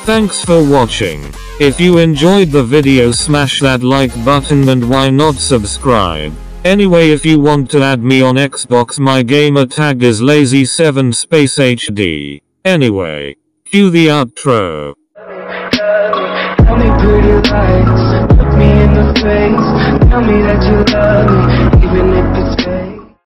Thanks for watching. If you enjoyed the video, smash that like button and why not subscribe. Anyway, if you want to add me on Xbox, my gamer tag is lazy7spacehd. Anyway, cue the outro. Tell me pretty lies, look me in the face, tell me that you love me, even if it's